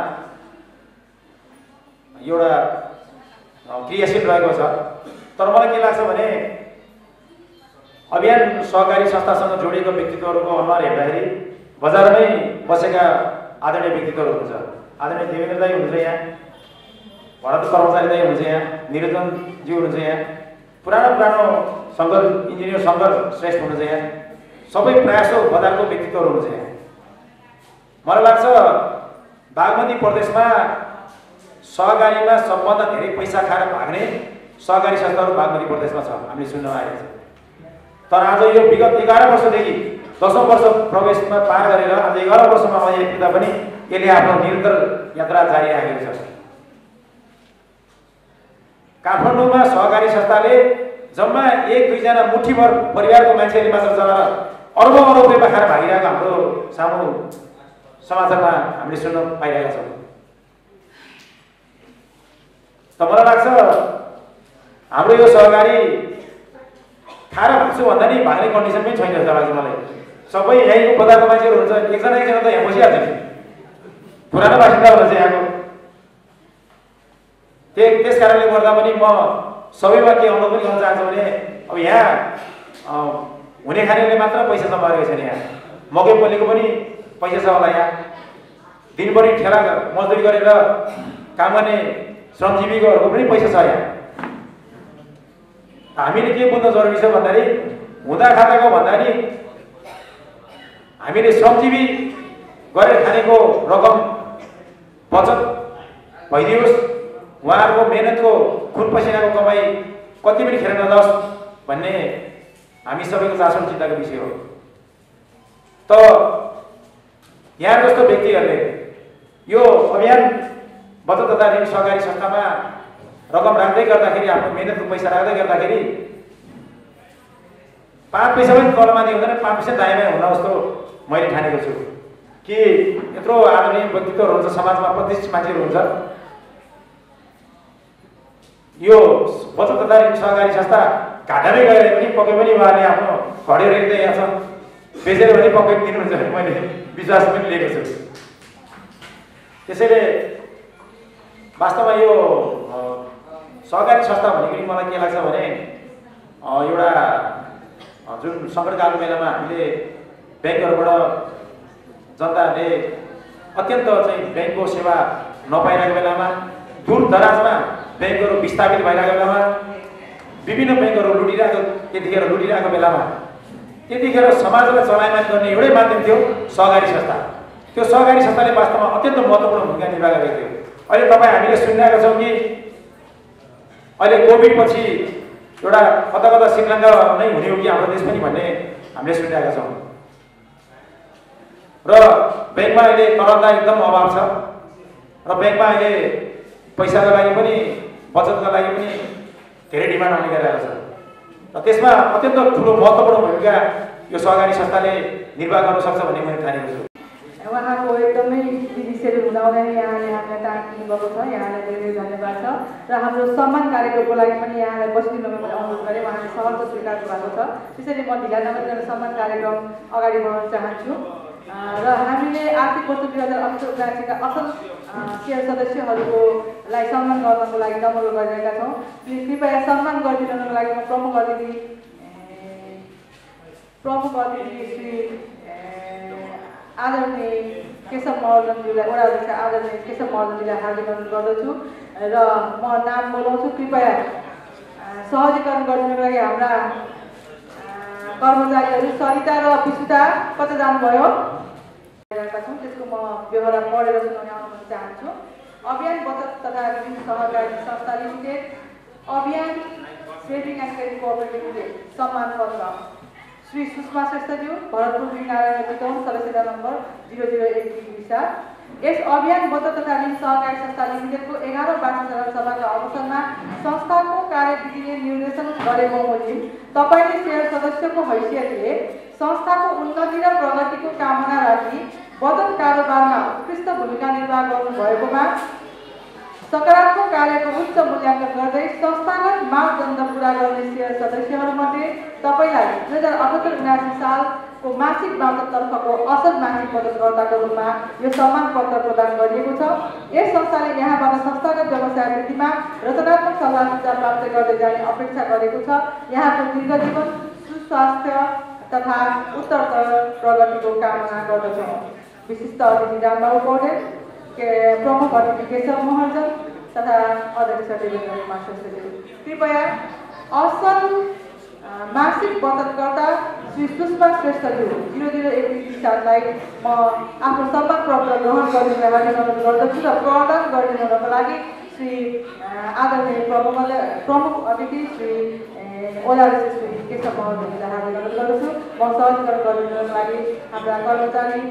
एउटा क्रियाशील रहेको छ। तर मलाई के लाग्छ भने अभियान सहकारी संस्थासँग जोडिएको व्यक्तित्वहरूको अनुहार हेर्दाखेरि बजारमै बसेका आदरणीय व्यक्तित्वहरू हुन्छ। आदरणीय देवेन्द्र दाई हुनुहुन्छ यहाँ, भरत कर्मचारी दाई हुनुहुन्छ यहाँ, निरञ्जनज्यू हुनुहुन्छ यहाँ, पुरानो पुरानो शङ्कर इन्जिनियर शङ्कर श्रेष्ठ हुनुहुन्छ यहाँ, सबै प्रयासो बजारको व्यक्तित्वहरू हुनुहुन्छ यहाँ। मलाई लाग्छ बागमती प्रदेशमा सहकारीमा सबभन्दा धेरै पैसा खाएर भाग्ने सहकारी संस्थाहरू बागमती प्रदेशमा छ, हामीले सुन्न आएको छ। तर आज यो विगत एघार वर्षदेखि दसौँ वर्ष प्रवेशमा पार गरेर आज एघार वर्षमा म आइपुग्दा पनि यसले आफ्नो निरन्तर यात्रा जारी राखेको छ। काठमाडौँमा सहकारी संस्थाले जम्मा एक दुईजना मुठीभर परिवारको मान्छेहरूले मात्र चलाएर अर्बौँ अरब रुपियाँ खाएर भागिरहेको हाम्रो सामु समाचारमा हामीले सुन्न पाइरहेका छौँ। त मलाई लाग्छ हाम्रो यो सहकारी खाएर भाग्छु भन्दा नि भाग्ने कन्डिसन पनि छैन जस्तो लाग्छ मलाई। सबै यहीँको बजारको मान्छेहरू हुन्छ, एकजना एकजना त यहाँ बसिहाल्छ नि, पुरानो बासिन्दा हुनुहुन्छ यहाँको। त्यही त्यस कारणले गर्दा पनि म सबैमा के अनुरोध पनि गर्न चाहन्छु भने अब यहाँ हुने खानेले मात्र पैसा जम्मा गरेको छैन। यहाँ मकै पोलेको पनि पैसा छ होला, यहाँ दिनभरि ठेला मजदुरी गरेर काम गर्ने श्रमजीवीहरूको पनि पैसा छ। यहाँ हामीले के बुझ्न जरुरी छ भन्दाखेरि हुँदा खाताको भन्दा नि हामीले श्रमजीवी गरेर खानेको रकम बचत भइदियोस्, उहाँहरूको मेहनतको खुन पसिनाको कमाई कति पनि खेर नजाओस् भन्ने हामी सबैको चासो चिन्ताको विषय हो। त यहाँ जस्तो व्यक्तिहरूले यो अभियान बचत तथा ऋण सहकारी संस्थामा रकम राख्दै गर्दाखेरि आफ्नो मेहनतको पैसा राख्दै गर्दाखेरि पाँच पैसा पनि तलमाथि हुँदैन, पाँच पैसा दायाँमा हुन जस्तो मैले ठानेको छु। कि यत्रो आदरणीय व्यक्तित्वहरू हुन्छ, समाजमा प्रतिष्ठित मान्छेहरू हुन्छ, यो बचत तथा ऋण सहकारी संस्था घाटामै गएर पनि पक्कै पनि उहाँले आफ्नो घडेर हेर्दै यहाँ छ, बेचेर पनि पक्कै दिनुहुन्छ भने मैले विश्वास पनि लिएको छु। त्यसैले वास्तवमा यो सहकारी संस्था भनेको नि मलाई के लाग्छ भने एउटा जुन सङ्कटकालको बेलामा हामीले ब्याङ्कहरूबाट जनताहरूले अत्यन्त चाहिँ ब्याङ्कको सेवा नपाइरहेको बेलामा, दूर दराजमा ब्याङ्कहरू विस्थापित भइरहेको बेलामा, विभिन्न ब्याङ्कहरू लुटिरहेको त्यतिखेर लुटिरहेको बेलामा त्यतिखेर समाजलाई चलायमान गर्ने एउटै माध्यम थियो सहकारी संस्था। त्यो सहकारी संस्थाले वास्तवमा अत्यन्त महत्त्वपूर्ण भूमिका निर्वाह गरेको थियो। अहिले तपाईँ हामीले सुनिरहेका छौँ कि अहिले कोभिड पछि एउटा कता कता श्रीलङ्का नै हुने हो कि हाम्रो देश पनि भन्ने हामीले सुनिरहेका छौँ। र ब्याङ्कमा अहिले तरलता एकदम अभाव छ र ब्याङ्कमा अहिले पैसाको लागि पनि बचतको लागि पनि धेरै डिमान्ड आउने गरिरहेको छ र त्यसमा अत्यन्त ठुलो महत्त्वपूर्ण भूमिका यो सहकारी संस्थाले निर्वाह गर्न सक्छ भन्ने मैले ठानेको छु। उहाँको एकदमै विषयहरू हुँदाहुँदै यहाँले हामीलाई टाइम दिनुभएको छ, यहाँलाई धेरै धेरै धन्यवाद छ। र हाम्रो सम्मान कार्यक्रमको लागि पनि यहाँलाई बस्दिनु मैले अनुरोध गरेँ, उहाँले सहज स्वीकार भएको छ। त्यसैले म ढिला नगरिकन सम्मान कार्यक्रम अगाडि बढाउन चाहन्छु। र हामीले आर्थिक वर्ष दुई हजार अठहत्तर उनासीका असल सेयर सदस्यहरूलाई सम्मान गर्नको लागि नम्बर गरिरहेका छौँ। कृपया सम्मान गरिदिनुको लागि म प्रमुख अतिथि प्रमुख अतिथि श्री आदरणीय केशव महर्जनज्यूलाई, वडा अध्यक्ष आदरणीय केशव महर्जनज्यूलाई हार्दिक अनुरोध गर्दछु र म नाम बोलाउँछु। कृपया सहजीकरण गरिदिनुको लागि हाम्रा कर्मचारीहरू सरिता र विशुता कता जानुभयो छौँ, त्यसको म व्यवहार पढेर सुनाउने अनुरोध चाहन्छु। अभियान बचत तथा ऋण सहकारी संस्था limited, Abhiyan saving and credit cooperative limited सम्मान पत्र श्री सुषमा श्रेष्ठज्यू, भरतपुर वीरनारायण वितौन, सदस्यता नम्बर जिरो जिरो एक विदिशा। यस अभियान बचत तथा ऋण सहकारी संस्था लिमिटेडको एघारौँ वार्षिक सभाका अवसरमा संस्थाको कार्यविधिले निर्देशन गरे बमोजिम तपाईँले सेयर सदस्यको हैसियतले संस्थाको उन्नति र प्रगतिको कामना राखी बचत कारोबारमा उत्कृष्ट भूमिका निर्वाह गर्नुभएकोमा सकारात्मक कार्यको उच्च मूल्याङ्कन गर्दै संस्थागत मापदण्ड पुरा गर्ने सेयर सदस्यहरूमध्ये तपाईँलाई दुई हजार अठहत्तर उनासी सालको मासिक बापततर्फको असल मासिक बचतकर्ताको रूपमा यो सम्मान पत्र प्रदान गरिएको छ। यस संस्थाले यहाँबाट संस्थागत व्यवसाय वृद्धिमा रचनात्मक सल्लाह सुझाव प्राप्त गर्दै जाने अपेक्षा गरेको छ। यहाँको दीर्घ जीवन, सुस्वास्थ्य तथा उत्तरोत्तर प्रगतिको कामना गर्दछौँ। विशिष्ट अतिथि रामबाबु पौडेल, प्रमुख अतिथि केशव महर्जन तथा अध्यक्ष देवेन्द्र कुमार श्रेष्ठज्यू, कृपया असल मासिक बचतकर्ता श्री सुषमा श्रेष्ठज्यू जिरो जिरो एक विदिशालाई म आफ्नो सम्मान पत्र ग्रहण गर्ने अनुरोध गर्दछु र प्रदान गरिदिनको लागि श्री आदरणीय प्रमुख प्रमुख अतिथि श्री ओलारी श्री केशव महर्जनलाई हार्दिक अनुरोध गर्दछु। म सहजीकरण गरिदिनको लागि हाम्रा कर्मचारी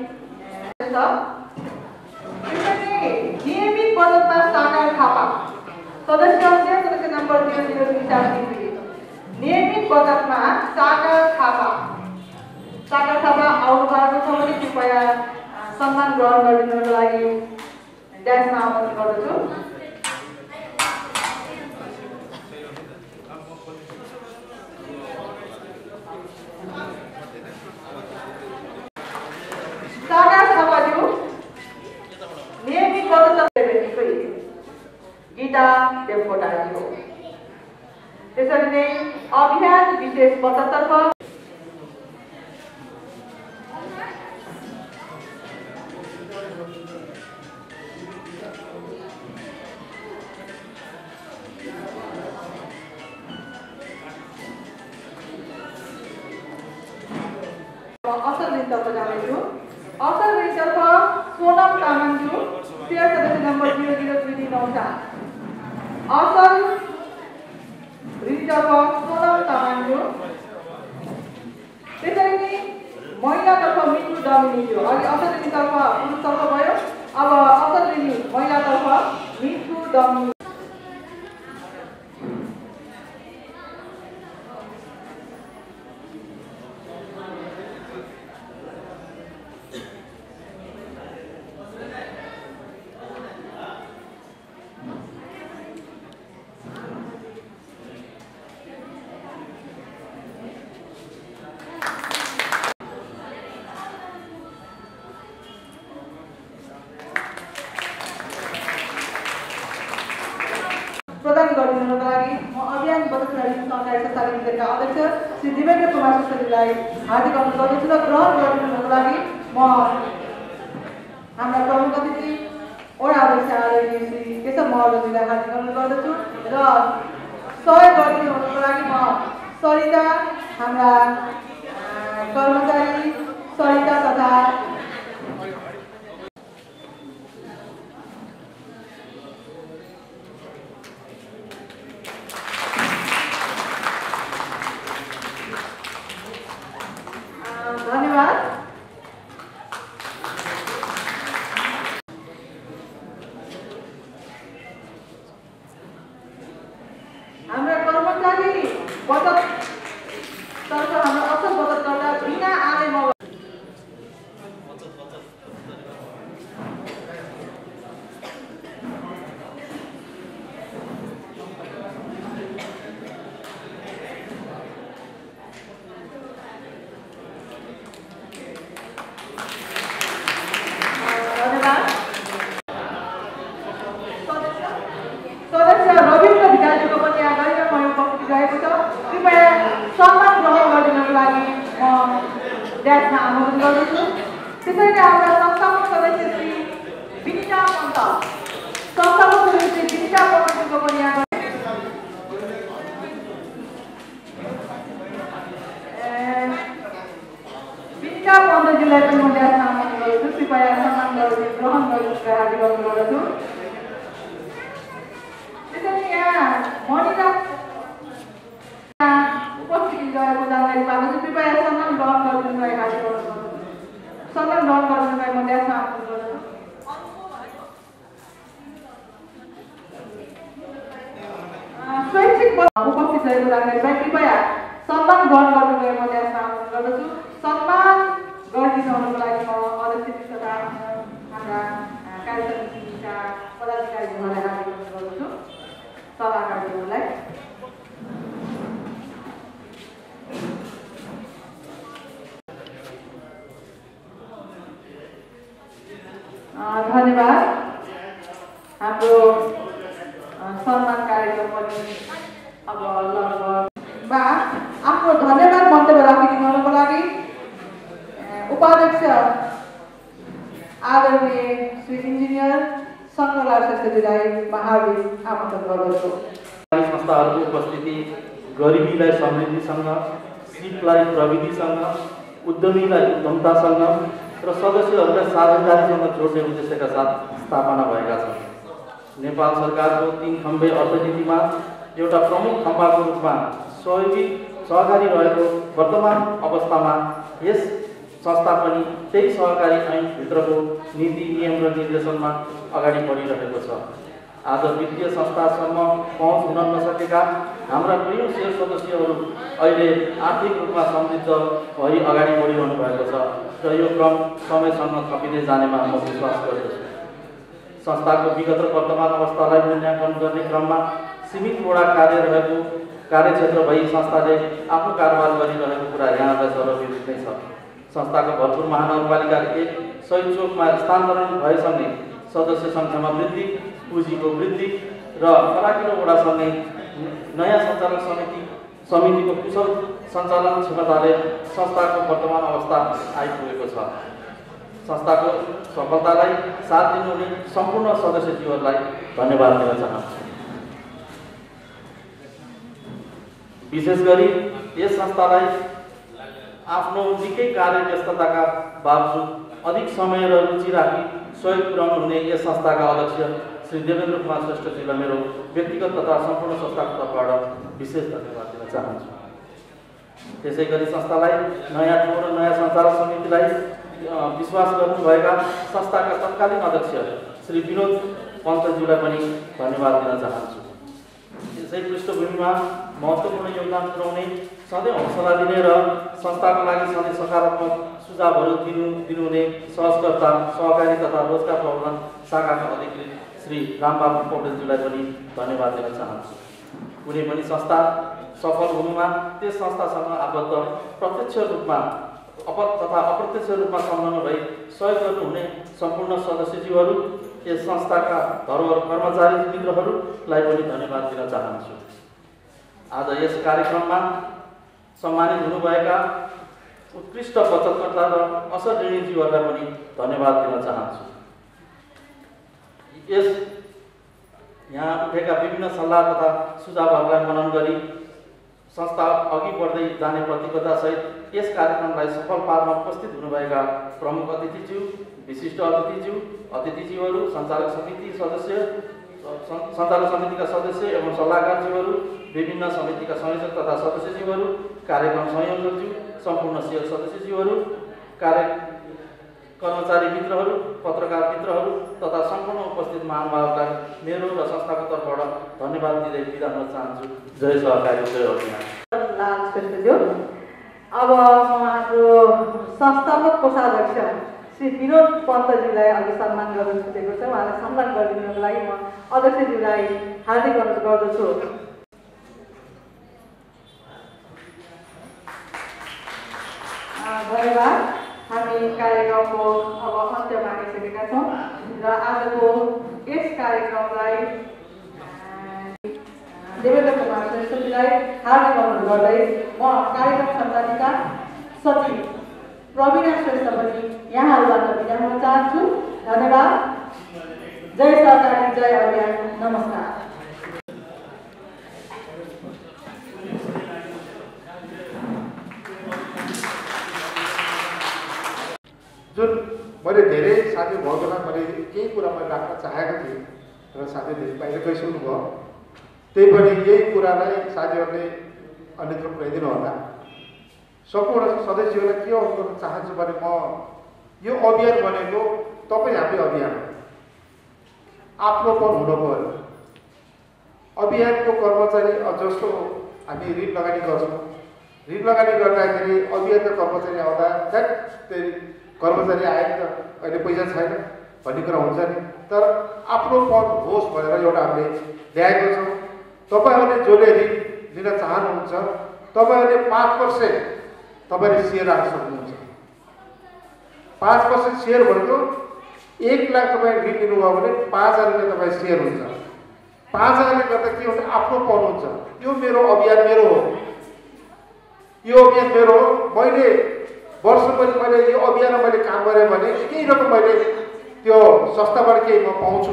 नियमित बचतमा साकार थापा सदस्य सदस्य नम्बर जिरो जिरो दुई चार तिन। नियमित बचतमा साकार थापा साकार थापा आउनु भएको छ भने कृपया सम्मान ग्रहण गरिदिनको लागि ड्यासमा आमन्त्रण गर्दछु। साकार थापाज्यू नियमित बचत गीता देवकोटाजी हो। त्यसरी नै अभियान विशेष बचततर्फ असल ऋणतर्फ जानेछु। असल ऋणतर्फ सोनम तामाङज्यू, सेयर सदस्य नम्बर जिरो जिरो दुई तिन नौ चार। असल ऋणतर्फ सोनम तामाङज्यू। त्यसरी नै महिलातर्फ मिठु डमिनीज्यू। अघि असल ऋणतर्फ पुरुषतर्फ भयो, अब असल ऋणी महिलातर्फ मिठु डमिनी। प्रदान गरिदिनुको लागि म अभियान बचत ऋण सहकारी संस्था लिमिटेडका अध्यक्ष श्री देवेन्द्र कुमार श्रेष्ठज्यूलाई हार्दिक अनुरोध गर्दछु र ग्रहण गरिदिनुको लागि म हाम्रा प्रमुख अतिथि वडा अध्यक्ष आदरणीय श्री केशव महर्जनजीलाई हार्दिक अनुरोध गर्दछु र सहयोग गरिदिनुको लागि म सरिता हाम्रा कर्मचारी सरिता तथा धन्यवाद। हाम्रा कर्मचारी बचत तर्फ हाम्रो असल बचतकर्ता बिना आले म सदस्य रविन्द्र भिडालजीको पनि यहाँ गरिमा उपस्थित रहेको छ। कृपया सम्मान ग्रहण गरिदिनको लागि म ड्यासमा आमन्त्रण गर्दछु। त्यसरी नै हाम्रा संस्थापक सदस्य श्री विनिता पन्त संस्थापक सदस्य श्री विनिता पन्तजीको पनि यहाँ विनिता पन्तजीलाई पनि म ड्यासमा आमन्त्रण गर्दछु। कृपया सम्मान गरेर ग्रहण गरिदिनु हार्दिक अनुरोध गर्दछु। त्यसरी यहाँ मणिका उपस्थिति रहेको जानकारी पाएको छु। कृपया सम्मान सहयोग राख्ने कृपया सम्मान ग्रहण गर्नुभएको म त्यहाँ आह्वान गर्दछु। सम्मान गरिदिनुको लागि म अध्यक्ष तथा हाम्रा कार्य समितिका पदाधिकारीहरूलाई आग्रह गर्दछु। सभाकार्यहरूलाई धन्यवाद। हाम्रो सम्मान कार्यक्रम पनि अब लगभग आफ्नो धन्यवाद मन्तव्य राखिदिनुको लागि उपाध्यक्ष आदरणीय श्री इन्जिनियर शङ्करलाल श्रेष्ठजीलाई म हार्दिक आमन्त्रण गर्दछु। संस्थाहरूको उपस्थिति गरिबीलाई समृद्धिसँग, सिपलाई प्रविधिसँग, उद्यमीलाई उद्यमतासँग र सदस्यहरूलाई साझेदारीसँग जोड्ने उद्देश्यका साथ स्थापना भएका छन्। नेपाल सरकारको तीन खम्बे अर्थनीतिमा एउटा प्रमुख खम्बाको रूपमा सहयोगी सहकारी रहेको वर्तमान अवस्थामा यस संस्था पनि त्यही सहकारी ऐनभित्रको नीति नियम र निर्देशनमा अगाडि बढिरहेको छ। आज वित्तीय संस्थासम्म पहुँच हुन नसकेका हाम्रा कयौँ शेयर सदस्यहरू अहिले आर्थिक रूपमा समृद्ध भई अगाडि बढिरहनु भएको छ र यो क्रम समयसँग थपिँदै जानेमा म विश्वास गर्दछु। संस्थाको विगत र वर्तमान अवस्थालाई मूल्याङ्कन गर्ने क्रममा सीमित वडा कार्य रहेको कार्यक्षेत्र भई संस्थाले आफ्नो कारोबार गरिरहेको कुरा यहाँलाई सर्वविदित नै छ। संस्थाको भरतपुर महानगरपालिका एक सय चोकमा स्थानान्तरण भएसँगै सदस्य सङ्ख्यामा वृद्धि, पुँजीको वृद्धि र फराकिलो वडासँगै नयाँ सञ्चालक समिति समितिको कुशल सञ्चालन क्षमताले संस्थाको वर्तमान अवस्था आइपुगेको छ। संस्थाको सफलतालाई साथ दिनुहुने सम्पूर्ण सदस्यज्यूहरूलाई धन्यवाद दिन चाहन्छु। विशेष गरी यस संस्थालाई आफ्नो निकै कार्य व्यस्तताका बावजुद अधिक समय र रुचि राखी सहयोग पुर्याउनु हुने यस संस्थाका अध्यक्ष श्री देवेन्द्र कुमार श्रेष्ठजीलाई मेरो व्यक्तिगत तथा सम्पूर्ण संस्थाको तर्फबाट विशेष धन्यवाद दिन चाहन्छु। त्यसै गरी संस्थालाई नयाँ ठाउँ र नयाँ सञ्चालक समितिलाई विश्वास गर्नुभएका संस्थाका तत्कालीन अध्यक्ष श्री विनोद पन्तज्यूलाई पनि धन्यवाद दिन चाहन्छु। यसै पृष्ठभूमिमा महत्त्वपूर्ण योगदान पुर्याउने, सधैँ हौसला दिने र संस्थाको लागि सधैँ सकारात्मक सुझावहरू दिनु दिनुहुने सहजकर्ता सहकारी तथा रोजगार प्रबन्धन शाखाका अधिकृत श्री रामबाबु पौडेलज्यूलाई पनि धन्यवाद दिन चाहन्छु। कुनै पनि संस्था सफल हुनुमा त्यस संस्थासँग आबद्ध प्रत्यक्ष रूपमा अप तथा अप्रत्यक्ष रूपमा संलग्न भई सहयोग गर्नुहुने सम्पूर्ण सदस्यज्यूहरू, यस संस्थाका धरोहर कर्मचारी मित्रहरूलाई पनि धन्यवाद दिन चाहन्छु। आज यस कार्यक्रममा सम्मानित हुनुभएका उत्कृष्ट बचतकर्ता र असल ऋणीज्यूहरूलाई पनि धन्यवाद दिन चाहन्छु। यस यहाँ उठेका विभिन्न सल्लाह तथा सुझावहरूलाई मनन गरी संस्था अघि बढ्दै जाने प्रतिबद्धतासहित यस कार्यक्रमलाई सफल पार्न उपस्थित हुनुभएका प्रमुख अतिथिज्यू, विशिष्ट अतिथिज्यू, अतिथिज्यूहरू, सञ्चालक समिति सदस्य, सञ्चालक समितिका सदस्य एवं सल्लाहकारज्यूहरू, विभिन्न समितिका संयोजक तथा सदस्यज्यूहरू, कार्यक्रम संयोजकज्यू, सम्पूर्ण सेयर सदस्यज्यूहरू, कार्य कर्मचारी मित्रहरू, पत्रकार मित्रहरू तथा सम्पूर्ण उपस्थित महानुभावलाई मेरो र संस्थाको तर्फबाट धन्यवाद दिँदै बिदा हुन चाहन्छु। जय सहकारी, जय अभियान। लाल श्रेष्ठज्यू, अब म हाम्रो संस्थापक कोषाध्यक्ष श्री विनोद पन्तज्यूलाई अघि सम्मान गर्न छुटेको छ। उहाँलाई सम्मान गरिदिनुको लागि म अध्यक्षज्यूलाई हार्दिक अनुरोध गर्दछु। धन्यवाद। हामी कार्यक्रमको अब अन्त्यमा आइसकेका छौँ र आजको यस कार्यक्रमलाई देवेन्द्र कुमार श्रेष्ठजीलाई हार्दिक अनुरोध गर्दै म कार्यक्रम सञ्चालिका सचिव प्रवीणा श्रेष्ठ पनि यहाँहरूबाट बिदा हुन चाहन्छु। धन्यवाद। जय सहकारी, जय अभियान। नमस्कार। जुन मैले धेरै साथी भएकोमा मैले केही कुरा मैले राख्न चाहेको थिएँ र साथीहरूले बाहिर गइसक्नुभयो। त्यही पनि यही कुरालाई साथीहरूले अन्यत्र पुर्याइदिनु होला। सम्पूर्ण सदस्यहरूलाई के अनुरोध गर्न चाहन्छु भने म यो अभियान भनेको तपाईँ हामी अभियान हो। आफ्नोपन हुनु पर्यो। अभियानको कर्मचारी जस्तो हामी ऋण लगानी गर्छौँ। ऋण लगानी गर्दाखेरि अभियन्ता कर्मचारी आउँदा ध्याट त्यही कर्मचारी आयो नि त अहिले पैसा छैन भन्ने कुरा हुन्छ नि, तर आफ्नो पद होस् भनेर एउटा हामीले ल्याएको छौँ। तपाईँहरूले जसले ऋण लिन चाहनुहुन्छ तपाईँहरूले पाँच पर्सेन्ट तपाईँले सेयर राख्न सक्नुहुन्छ। पाँच पर्सेन्ट सेयर भनेको एक लाख तपाईँ ऋण लिनुभयो भने पाँच हजारले तपाईँ सेयर हुन्छ। पाँच हजारले गर्दा के हुन्छ आफ्नो पद हुन्छ। यो मेरो अभियान मेरो हो, यो अभियान मेरो हो। मैले वर्षपछि मैले यो अभियानमा मैले काम गरेँ भने केही रकम मैले त्यो संस्थाबाट केही म पाउँछु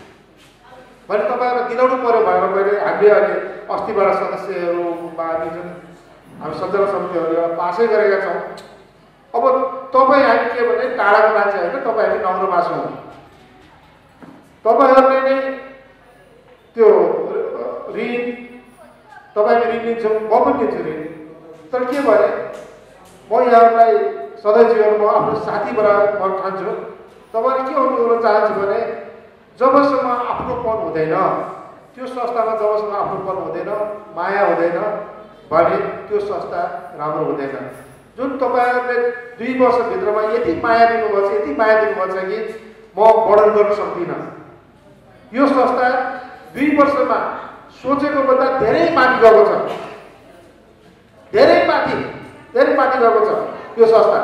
भने तपाईँहरूलाई दिलाउनु पऱ्यो भनेर मैले हामीले अहिले अस्तिबाट सदस्यहरूमा हामी जुन हामी सञ्चालक समितिहरू पासै गरेका छौँ। अब तपाईँ हामी के भने टाढाको मान्छे होइन, तपाईँ हामी नम्रो मासु हौँ। तपाईँहरूले नै त्यो ऋण तपाईँ ऋण लिन्छौँ, म पनि लिन्छु ऋण। तर के भने म यहाँहरूलाई सधैँ जीवनमा आफ्नो साथी बराबर म ठान्छु। तपाईँले के अनुरोध चाहन्छु भने जबसम्म आफ्नोपन हुँदैन त्यो संस्थामा, जबसम्म आफ्नोपन हुँदैन माया हुँदैन भने त्यो संस्था राम्रो हुँदैन। जुन तपाईँहरूले दुई वर्षभित्रमा यति माया दिनुभएको छ, यति माया दिनुभएको छ कि म वर्णन गर्न सक्दिनँ। यो संस्था दुई वर्षमा सोचेको भन्दा धेरै माथि गएको छ, धेरै माथि धेरै माथि गएको छ यो संस्था।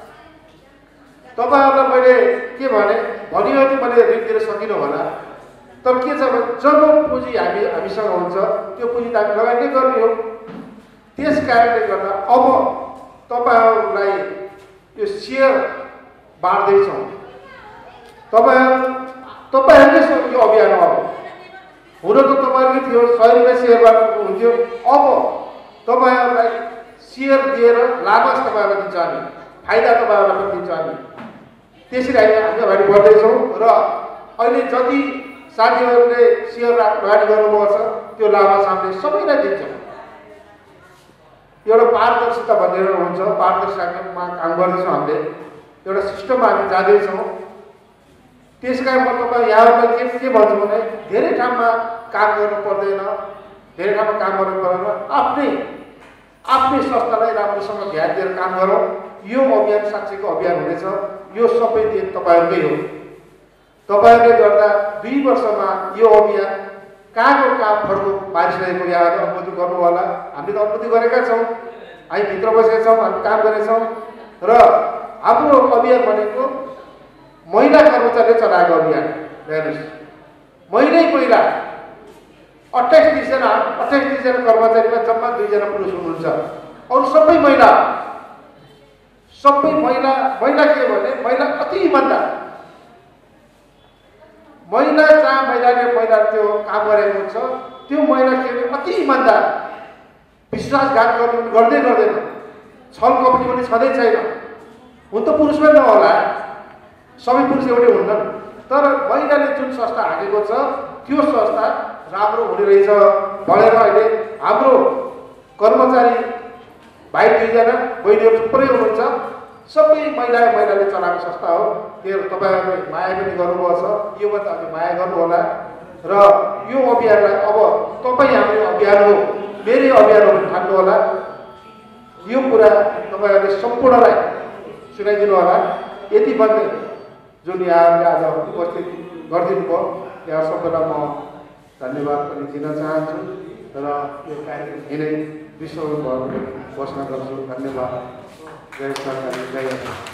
तपाईँहरूलाई मैले के भने भनियो कि मैले ऋण दिन सकिनँ होला, तर के छ भने जब पुँजी हामी हामीसँग हुन्छ त्यो पुँजी त हामी लगानी नै गर्ने हो। त्यस कारणले गर्दा अब तपाईँहरूलाई यो सेयर बाँड्दैछौँ। तपाईँहरू तपाईँहरूले यो अभियान अब हुन त तपाईँहरूले थियो सय रुपियाँ सेयर बाँड्नु हुन्थ्यो, अब तपाईँहरूलाई सेयर दिएर लाभांश तपाईँहरूलाई दिन्छ हामी, फाइदा तपाईँहरूलाई पनि दिन्छ हामी। त्यसरी हामी हामी अगाडि बढ्दैछौँ र अहिले जति साथीहरूले सेयर लगानी गर्नुभएको छ त्यो लाभांश हामीले सबैलाई दिन्छौँ। एउटा पारदर्शिता भनेर हुन्छ, पारदर्शितामा काम गर्दैछौँ हामीले, एउटा सिस्टममा हामी जाँदैछौँ। त्यस कारण म तपाईँ यहाँहरूलाई के के भन्छु भने धेरै ठाउँमा काम गर्नु पर्दैन, धेरै ठाउँमा काम गर्नु पर्दैन, आफ्नै आफ्नै संस्थालाई राम्रोसँग ध्यान दिएर काम गरौँ। यो अभियान साँच्चैको अभियान हुनेछ, यो सबै दिन तपाईँहरूकै हो। तपाईँहरूले गर्दा दुई वर्षमा यो अभियान कहाँको कहाँ फड्को पारिसकेको यहाँहरू अनुभूति गर्नु होला। हामीले त अनुभूति गरेका छौँ, हामी भित्र बसेका छौँ, हामी काम गरेछौँ र हाम्रो अभियान भनेको महिला कर्मचारीले चलाएको अभियान। हेर्नुहोस्, महिलै महिला अट्ठाइस तिसजना अट्ठाइस तिसजना कर्मचारीमा जम्मा दुईजना पुरुष हुनुहुन्छ, अरू सबै महिला। सबै महिला महिला के भने महिला अति इमान्दार महिला, जहाँ महिलाले महिला त्यो काम गरेको हुन्छ त्यो महिला के भने अति इमान्दार, विश्वासघात गर्नु गर्दै गर्दैन, छल कपटी पनि छँदै छैन। हुन त पुरुष पनि नहोला, सबै पुरुष एउटै हुन्छन्, तर महिलाले जुन संस्था हालेको छ त्यो संस्था राम्रो हुने रहेछ भनेर अहिले हाम्रो कर्मचारी भाइ दुईजना बहिनीहरू थुप्रै हुनुहुन्छ, सबै महिला महिलाले चलाएको संस्था हो। त्यो तपाईँहरूले माया पनि गर्नुभएको छ, यो पनि हामी माया गर्नु होला र यो अभियानलाई अब तपाईँ हाम्रो अभियान हो, मेरै अभियान हो भने ठान्नु होला। यो कुरा तपाईँहरूले सम्पूर्णलाई सुनाइदिनु होला। यति भन्दै जुन यहाँहरूले आज उपस्थित गरिदिनु भयो यहाँ सबैलाई म धन्यवाद पनि दिन चाहन्छु र यो कार्यक्रम यिनै विश्वभर घोषणा गर्छु। धन्यवाद। जय सरकार, जय